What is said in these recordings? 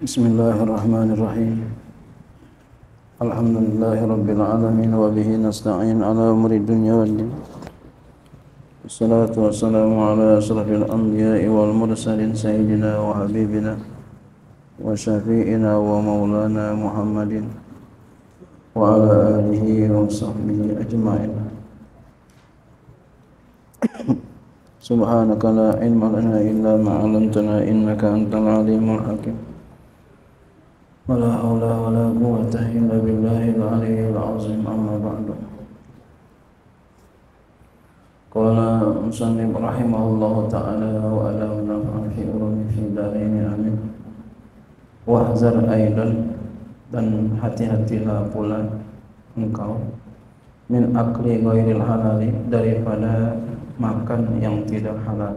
Bismillahirrahmanirrahim. Alhamdulillahirabbil alamin wa bihi nasta'in ala umuri dunya waddin. Wassalatu wassalamu ala asyrafil anbiya'i wal mursalin sayyidina wa habibina wa syafi'ina wa maulana Muhammadin wa ala alihi wa sahbihi ajma'in. Subhanaka la ilma lana illa ma 'allamtana innaka antal alimul hakim. Wala haula wala quwwata illa billahil aliyyil azim, amma ba'du. Qala musannif rahimahullahu ta'ala wa ala nafa'an fi ulumi fi darin amin. Wahzar aidan, dan hati-hatilah pula engkau min akli ghairil halali, daripada makan yang tidak halal.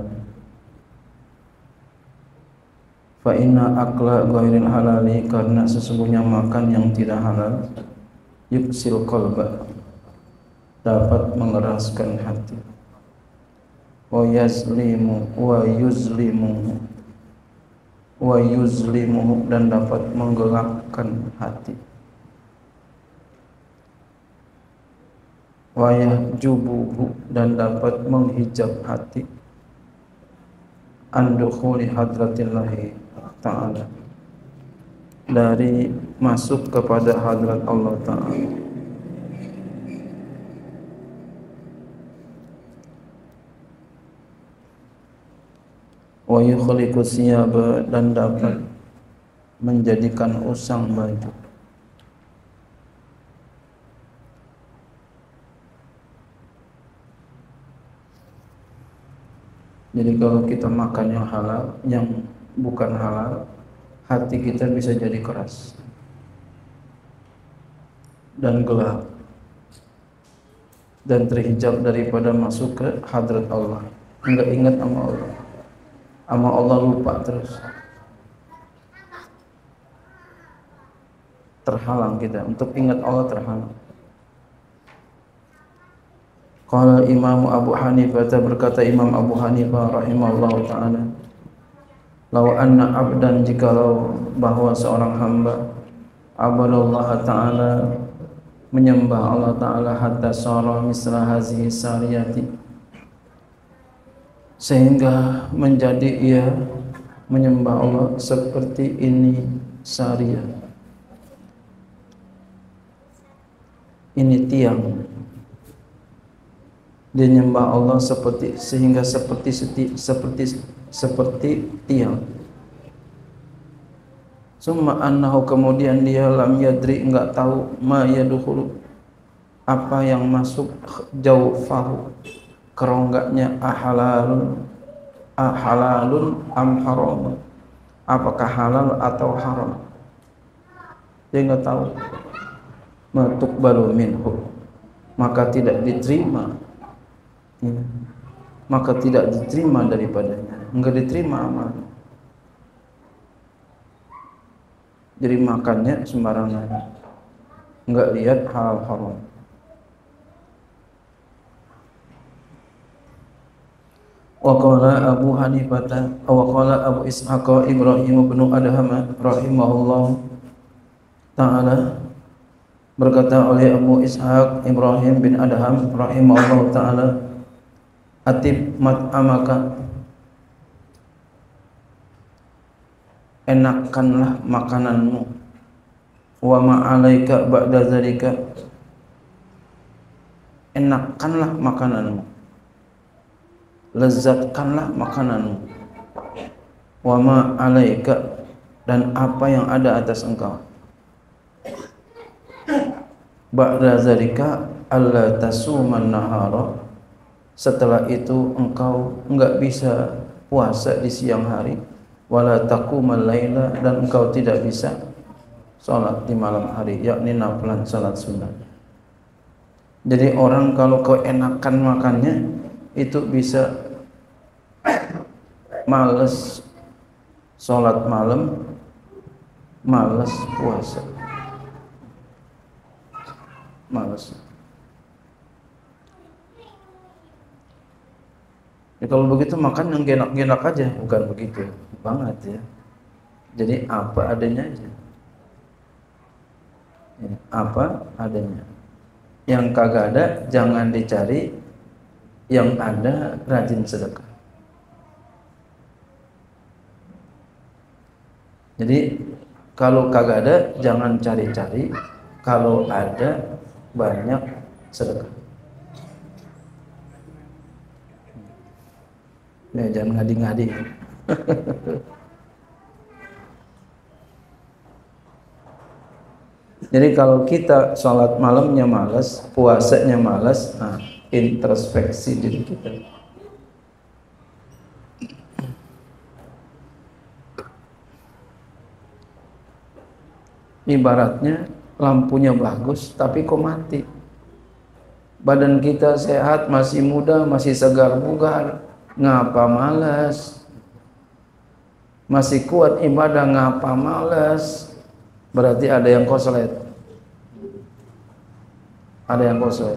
Fa inna akla ghairil halali, karena sesungguhnya makan yang tidak halal, yuksil qalba, dapat mengeraskan hati, wa yuzlimu, dan dapat menggelapkan hati, wa yahjubuhu, dan dapat menghijab hati, an dukhuli hadratillahi ta'ala, dari masuk kepada hadrat Allah Ta'ala. Wa yukhliqu siyaba, dan dapat menjadikan usang baju. Jadi kalau kita makan yang halal, yang bukan halal, hati kita bisa jadi keras dan gelap dan terhijab daripada masuk ke hadrat Allah. Enggak ingat sama Allah, sama Allah lupa terus, terhalang kita untuk ingat Allah, terhalang. Qala Imam Abu Hanifah, berkata Imam Abu Hanifah rahimahullahu ta'ala, law anna abdan, jikalau bahwa seorang hamba abadallah ta'ala, menyembah Allah ta'ala, hatta sara misla hazihi sariyati, sehingga menjadi ia menyembah Allah seperti ini sariyah, ini tiang. Dia nyembah Allah sehingga seperti tiang. Summa annahu, kemudian dia lam yadri, enggak tahu, ma yadkhulu, apa yang masuk, jaufahu, keronggaknya, ahalalun am haram, apakah halal atau haram. Dia enggak tahu. Matuqbalu minhu, maka tidak diterima, maka tidak diterima daripadanya, enggak diterima amal. Jadi makannya sembarangan, enggak lihat halal haram. Wa qala Abu Hanifah wa qala Abu Ishaq Ibrahim bin Adham rahimahullah ta'ala, berkata oleh Abu Ishaq Ibrahim bin Adham rahimahullah ta'ala, atib mat'amaka, enakkanlah makananmu, wa ma'alaika ba'da zalika, enakkanlah makananmu, lezatkanlah makananmu, wa ma'alaika, dan apa yang ada atas engkau, ba'da zalika alla tasuman nahara, setelah itu engkau enggak bisa puasa di siang hari, wala taqumal laila, dan engkau tidak bisa salat di malam hari, yakni nafilan, salat sunnah. Jadi orang kalau keenakan makannya itu bisa males salat malam, males puasa, males. Ya, kalau begitu makan yang enak-enak aja, bukan begitu banget ya. Jadi apa adanya aja. Ya, apa adanya. Yang kagak ada jangan dicari, yang ada rajin sedekah. Jadi kalau kagak ada jangan cari-cari, kalau ada banyak sedekah. Ya, jangan ngadi-ngadi. Jadi kalau kita sholat malamnya malas, puasanya malas, nah, introspeksi diri kita. Ibaratnya lampunya bagus tapi kok mati. Badan kita sehat, masih muda, masih segar bugar, ngapa malas? Masih kuat ibadah, ngapa malas? Berarti ada yang koslet. Ada yang koslet.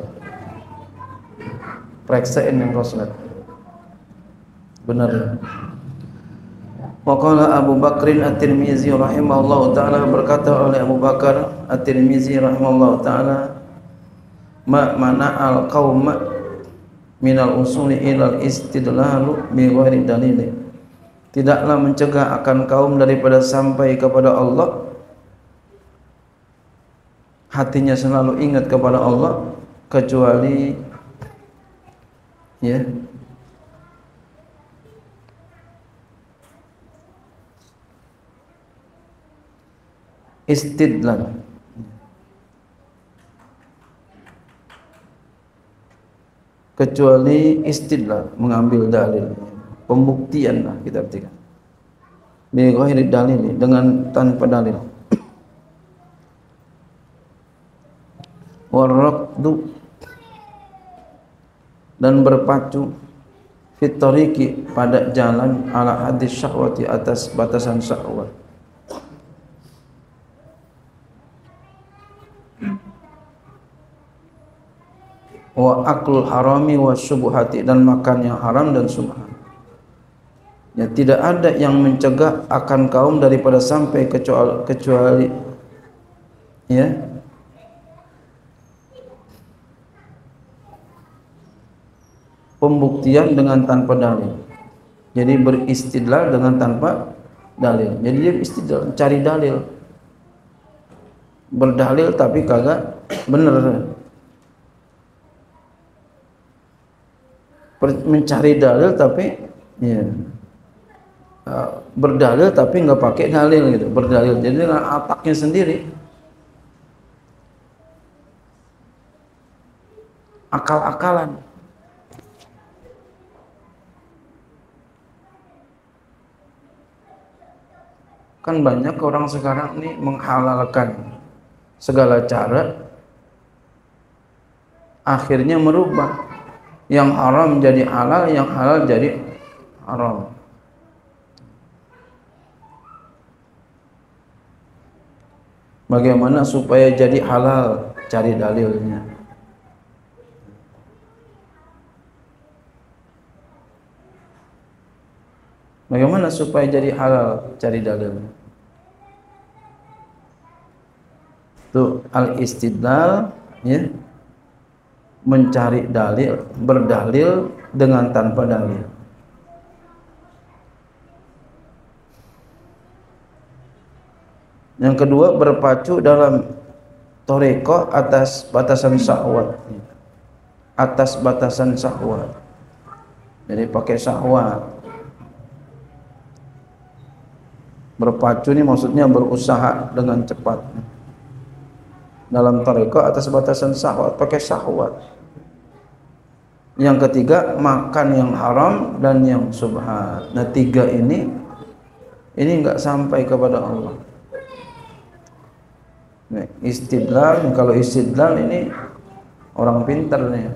Periksain yang koslet. Benar ya? Waqala Abu Bakrin At-Tirmizi rahimahullah ta'ala, berkata oleh Abu Bakar At-Tirmizi rahimahullah ta'ala, ma mana'al qawma minal usuli ilal istidlalu bi ghairi dalili. Tidaklah mencegah akan kaum daripada sampai kepada Allah, hatinya selalu ingat kepada Allah, kecuali ya istidlal, kecuali istidlal, mengambil dalil, pembuktian lah kita artikan, bi ghairi dalil, dengan tanpa dalil. Warraqdu, dan berpacu, fitoriki, pada jalan, ala hadis syahwati, atas batasan syahwat. Wa aklul harami wa syubhati, dan makan yang haram dan subhat. Ya, tidak ada yang mencegah akan kaum daripada sampai kecuali ya pembuktian dengan tanpa dalil. Jadi beristidlal dengan tanpa dalil. Jadi dia istidlal, cari dalil. Berdalil tapi kagak bener. Mencari dalil tapi ya, berdalil tapi nggak pakai dalil gitu. Berdalil jadi dengan otaknya sendiri. Akal-akalan. Kan banyak orang sekarang ini menghalalkan segala cara, akhirnya merubah yang haram jadi halal, yang halal jadi haram. Bagaimana supaya jadi halal? Cari dalilnya. Bagaimana supaya jadi halal? Cari dalilnya. Itu al-istidlal, ya, mencari dalil, berdalil dengan tanpa dalil. Yang kedua, berpacu dalam thariqah atas batasan syahwat. Atas batasan syahwat. Jadi pakai syahwat. Berpacu ini maksudnya berusaha dengan cepat. Dalam thariqah atas batasan syahwat, pakai syahwat. Yang ketiga, makan yang haram dan yang subhat. Nah, tiga ini enggak sampai kepada Allah. Nah, istidlal, kalau istidlal ini orang pintar nih.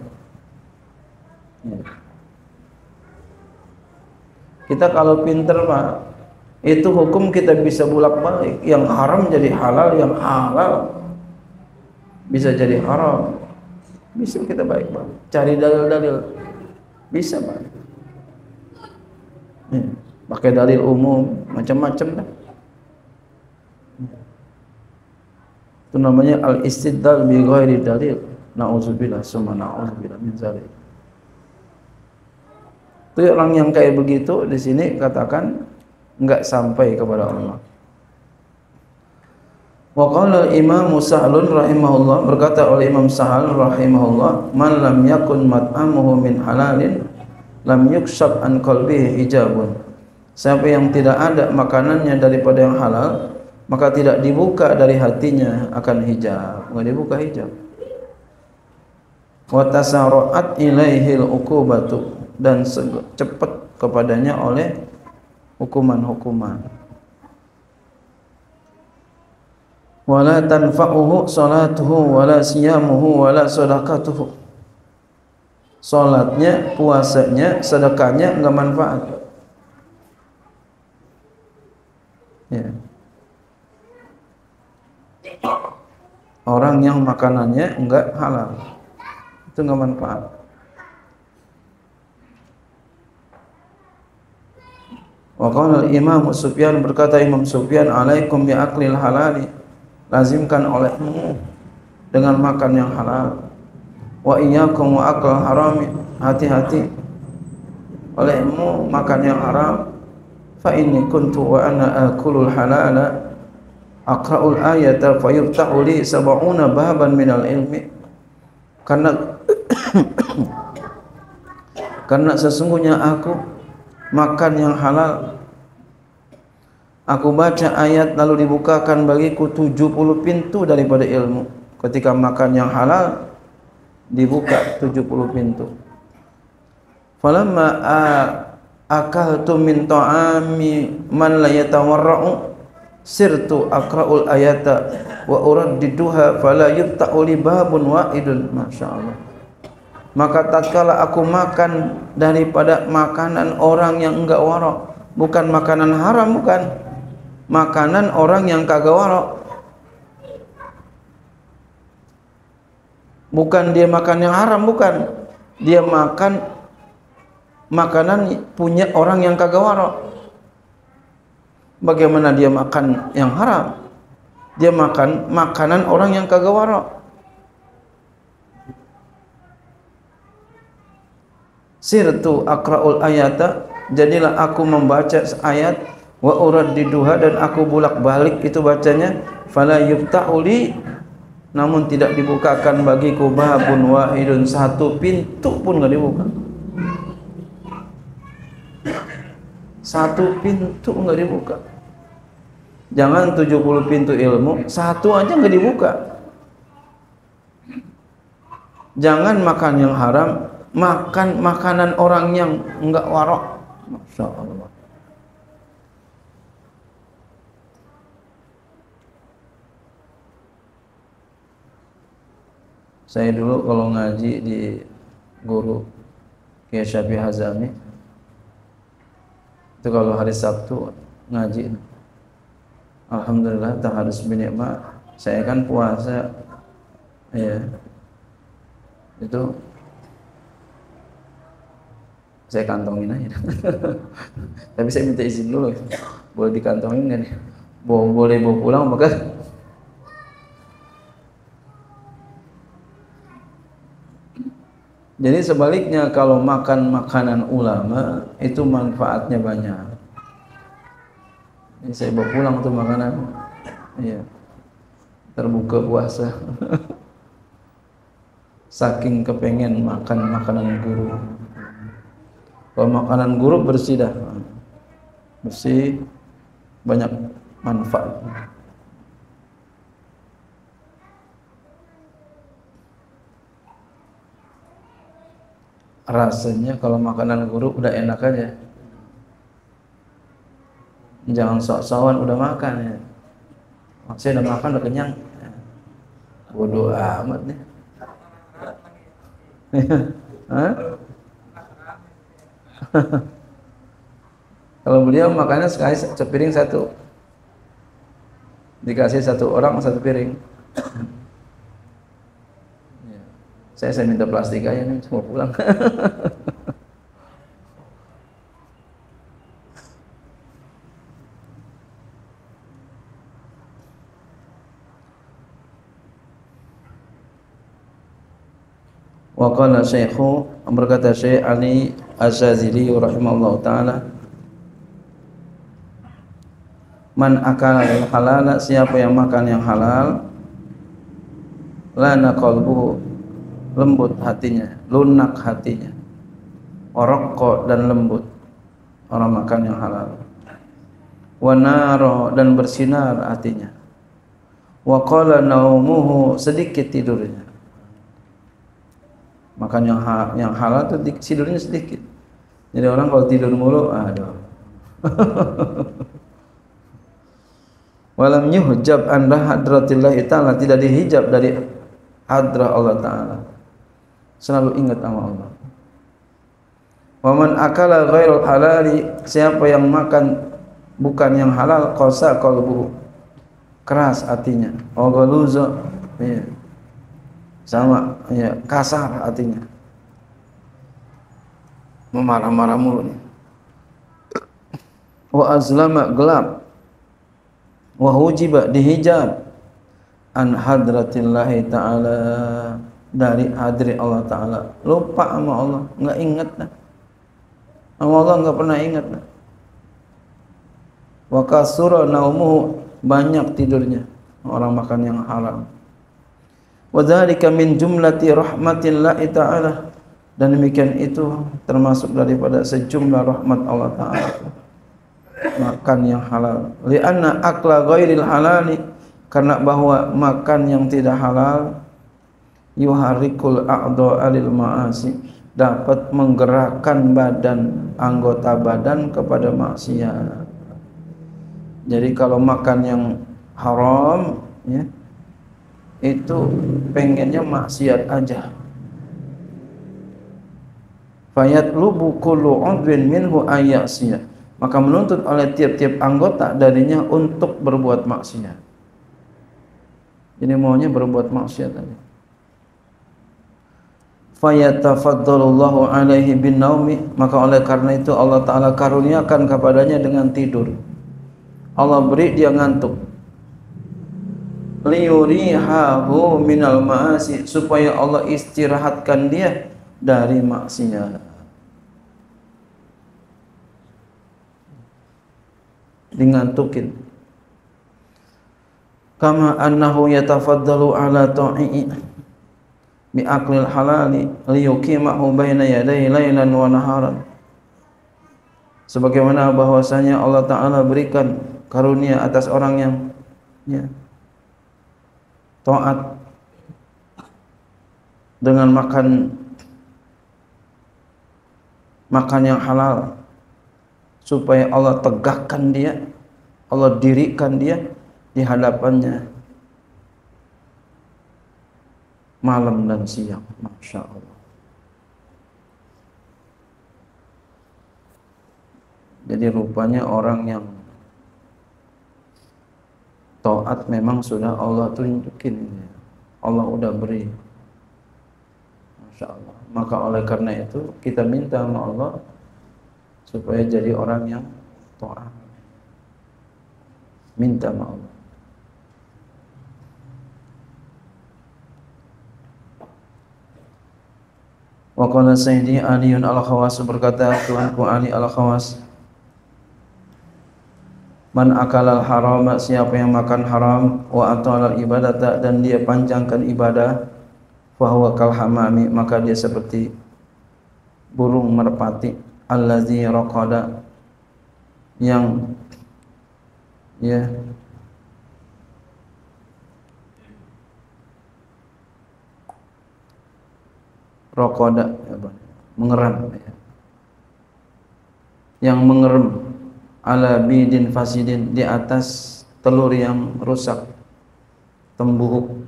Kita kalau pintar mah itu hukum kita bisa bolak-balik. Yang haram jadi halal, yang halal bisa jadi haram. Bisa kita baik-baik. Cari dalil-dalil. Bisa, Pak. Pakai dalil umum, macam-macam dah. Itu namanya al-istidlal bi ghairi dalil. Nauzubillah summa nauzubillah min zalik. Itu orang yang kayak begitu di sini katakan enggak sampai kepada Allah. Wa qala Imam Sa'lun rahimahullah, berkata oleh Imam Sa'al rahimahullah, man lam yakun mat'amuhu min halalin lam yukshab an qalbihi hijabun. Siapa yang tidak ada makanannya daripada yang halal, maka tidak dibuka dari hatinya akan hijab, enggak dibuka hijab. Wa tasarra'at ilaihil uqubatu, dan cepat kepadanya oleh hukuman-hukuman. Wala tanfa'uhu salatuhu wala siyamuhu wala sadaqatuhu. Salatnya, puasanya, sedekahnya enggak manfaat. Ya. Orang yang makanannya enggak halal, itu enggak manfaat. Wa qala al-Imam Sufyan, berkata Imam Sufyan, alaikum bi aklil halali, lazimkan olehmu dengan makan yang halal. Wa iyyakum wa akal harami, hati-hati olehmu makan yang haram. Fa inni kuntu wa ana akulul halala aqra'ul ayata fayuftahu li sab'una baban minal ilmi. Karena sesungguhnya aku makan yang halal, aku baca ayat lalu dibukakan bagiku 70 pintu daripada ilmu. Ketika makan yang halal dibuka 70 pintu. Falamma akaltu min ta'ami man la yatawarra'u sirtu aqra'ul ayata wa uraddiduha fala yufta'u li babun wa'idun. Masyaallah. Maka tatkala aku makan daripada makanan orang yang enggak warok, bukan makanan haram, bukan makanan orang yang kagak warok, bukan dia makan yang haram, bukan dia makan makanan punya orang yang kagak warok. Bagaimana dia makan yang haram? Dia makan makanan orang yang kagak warok. Sirtu aqra'ul ayata, jadilah aku membaca ayat, wa uraddiduha, dan aku bolak-balik itu bacanya, fala yuftahu li, namun tidak dibukakan bagiku babun wahidun, satu pintu pun enggak dibuka. Satu pintu enggak dibuka. Jangan 70 pintu ilmu, satu aja enggak dibuka. Jangan makan yang haram, makan makanan orang yang enggak warok. Masya Allah. Saya dulu kalau ngaji di guru Kiai Syafi'i Hazami, itu kalau hari Sabtu ngaji, alhamdulillah tak harus binikmat. Saya kan puasa, ya, itu saya kantongin aja. Tapi saya minta izin dulu, boleh dikantongin kan? Boleh bawa pulang, maka jadi sebaliknya, kalau makan makanan ulama itu manfaatnya banyak. Ini saya bawa pulang tuh makanan, iya, terbuka puasa. Saking kepengen makan makanan guru. Kalau makanan guru bersih dah, bersih, banyak manfaat. Rasanya kalau makanan guru udah enak aja, jangan sok-sokan udah makan ya. Saya udah makan, udah kenyang, bodoh amat nih. Hah? Kalau beliau makannya sekali sepiring satu, dikasih satu orang satu piring. Saya minta plastik aja nih, mau pulang. Wa qala Syekhu, berkata Syekh Ali Az-Zazili rahimahullah taala, man akala halal, siapa yang makan yang halal, lana qalbuhu, lembut hatinya, lunak hatinya, oraqqa, dan lembut orang makan yang halal, wa naro, dan bersinar hatinya, wa qala naumuhu, sedikit tidurnya. Makan yang halal itu tidurnya sedikit. Jadi orang kalau tidur mulu, aduh. Walam yuhjab an hadratillah ta'ala, tidak dihijab dari hadrah Allah Ta'ala. Selalu ingat sama Allah. Wa man akala ghairul halali, siapa yang makan bukan yang halal, qasa qalbuhu, keras hatinya, wa ghaluza, ya, sama ya, kasar hatinya, memarah-marah mulu, wa azlama, gelap, wa hujiba, dihijab, an hadratillahi ta'ala, dari hadri Allah Ta'ala. Lupa sama Allah, enggak ingat dah sama Allah, enggak pernah ingat dah. Wa kasura naumuhu, banyak tidurnya orang makan yang halal. Wa dzalika min jumlati rahmatillahi ta'ala, dan demikian itu termasuk daripada sejumlah rahmat Allah Ta'ala, makan yang halal. Lianna akla ghairil halali, karena bahwa makan yang tidak halal, yuharikul a'dha'a lil ma'asi, dapat menggerakkan badan, anggota badan kepada maksiat. Jadi kalau makan yang haram, ya, itu pengennya maksiat aja. Fayatlubu kullu 'udwin minhu ayyasiya, maka menuntut oleh tiap-tiap anggota darinya untuk berbuat maksiat. Jadi maunya berbuat maksiat tadi. Fayatafaddalullahu alaihi bin naumi, maka oleh karena itu Allah Ta'ala karuniakan kepadanya dengan tidur. Allah beri dia ngantuk. Liyurihahu minal ma'asi, supaya Allah istirahatkan dia dari maksiat. Dingantukin. Kama annahu yatafaddalu ala ta'i'i bi aqlil halali liyuqimahu baina yaday lailan wa naharan. Sebagaimana bahwasanya Allah Ta'ala berikan karunia atas orang yang, ya, taat dengan makan yang halal, supaya Allah tegakkan dia, Allah dirikan dia di hadapannya malam dan siang. Masya Allah. Jadi rupanya orang yang taat memang sudah Allah tunjukin, Allah udah beri. Masya Allah. Maka oleh karena itu kita minta sama Allah supaya jadi orang yang taat. Minta sama Allah. Wa qala Sayyidi Aliun Al-Khawas, berkata Tuanku Ali Al-Khawas, man akalal haram, siapa yang makan haram, wa atalal ibadata, dan dia panjangkan ibadah, fahuwa kal hamami, maka dia seperti burung merpati, allazi raqada, yang, ya, raqada, mengeram, ya, yang mengerem, ala bidin fasidin, di atas telur yang rusak, tembuhuk,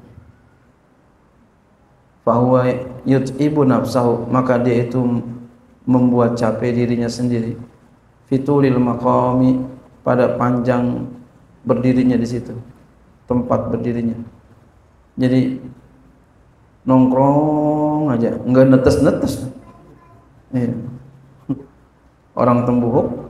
fahuwa yut'ibu nafsahu, maka dia itu membuat capek dirinya sendiri, fitulil maqami, pada panjang berdirinya di situ, tempat berdirinya. Jadi nongkrong aja, enggak netes-netes. Orang tembuhuk.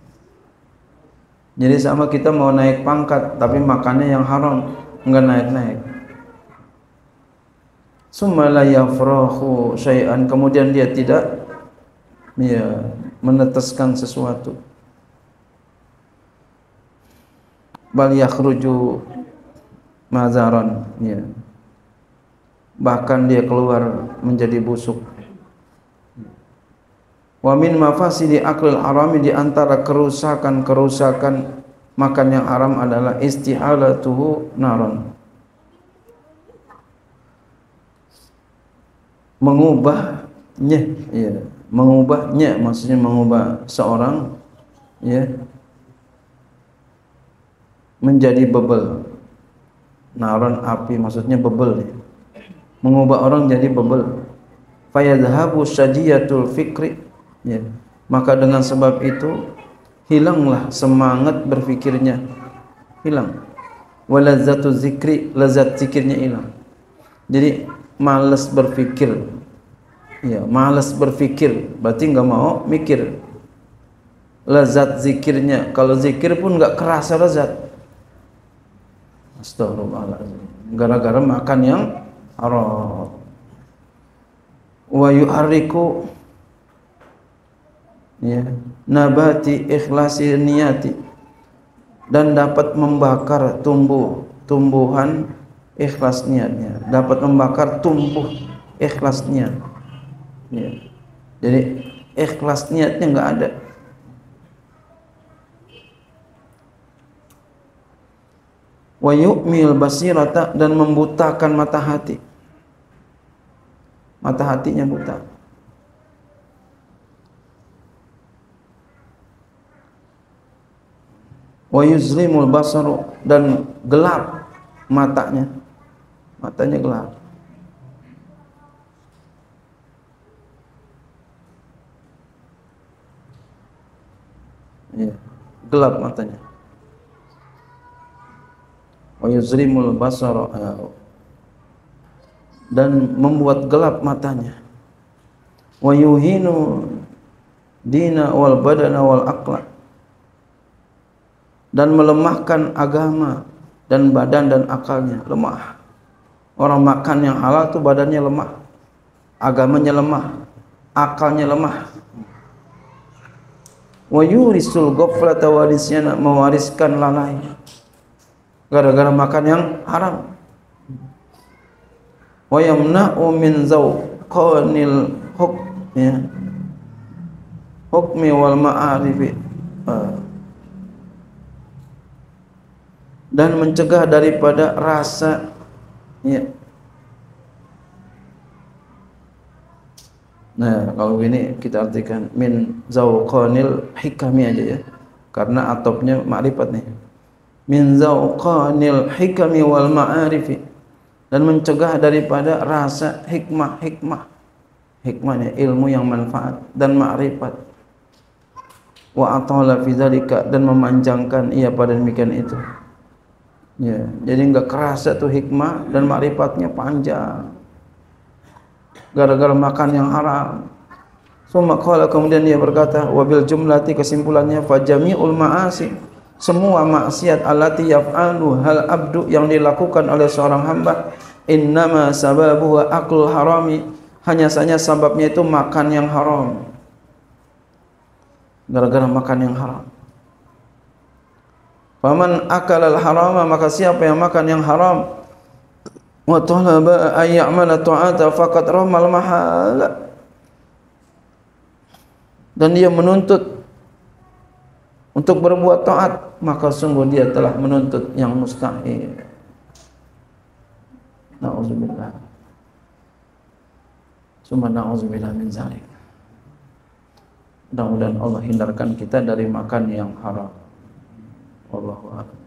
Jadi sama kita mau naik pangkat, tapi makannya yang haram, enggak naik-naik. summa la yafrahu syai'an, kemudian dia tidak meneteskan sesuatu, bal yakhruju mazaran, bahkan dia keluar menjadi busuk. Wa min mafasidi aklil harami, di antara kerusakan makan yang haram adalah istihalatuhu naron, mengubahnya, maksudnya mengubah seorang menjadi bebel. Naron api, maksudnya bebel, mengubah orang jadi bebel. Fayadhabu syajiyatul fikri, maka dengan sebab itu hilanglah semangat berfikirnya, hilang. Walazatu zikri, lazat zikirnya hilang. Jadi malas berfikir, malas berfikir berarti enggak mau mikir. Lazat zikirnya, kalau zikir pun enggak kerasa lazat. Astagfirullahaladzim, gara-gara makan yang haram. Wa yuharriku nabati ikhlasi niyati, dan dapat membakar tumbuhan ikhlas niatnya, dapat membakar tumbuh ikhlas niat. Jadi ikhlas niatnya enggak ada. Wa yu'mil basirata, dan membutakan mata hati, mata hatinya buta. Wa yuzlimul basaru, dan gelap matanya gelap. Gelap matanya. Wa yuzlimul basaru, dan membuat gelap matanya. Wa yuhinu dina wal badana wal aqla, dan melemahkan agama dan badan dan akalnya lemah. Orang makan yang halal itu badannya lemah, agamanya lemah, akalnya lemah. Wa yurisul ghaflata warisyana, mewariskan lalai gara-gara makan yang haram. Wa yamna'u min zawqanil hukmi wal ma'arifi, dan mencegah daripada rasa Nah, kalau ini kita artikan min zawqanil hikami aja ya, karena atopnya ma'rifat nih. Min zawqanil hikami wal ma'arifi, dan mencegah daripada rasa hikmahnya ilmu yang manfaat dan ma'rifat. Wa atala fi dzalika, dan memanjangkan ia pada demikian itu. Jadi enggak kerasa tuh hikmah dan ma'rifatnya panjang gara-gara makan yang haram. Summa qala, kemudian dia berkata, wabil jumlati, kesimpulannya, fajami'ul ma'asi, semua maksiat allati yaf'alu hal abdu, yang dilakukan oleh seorang hamba, innama sababuhu aklul harami, hanya saja sebabnya itu makan yang haram, gara-gara makan yang haram. Faman akalal harama, maka siapa yang makan yang haram, wa talaba ay ya'mala ta'ata faqad ramal mahala, dan dia menuntut untuk berbuat taat, maka sungguh dia telah menuntut yang mustahil. Na'udzubillah. Summa na'udzubillah min zalik. Mudah-mudahan Allah hindarkan kita dari makan yang haram. Wallahu a'lam.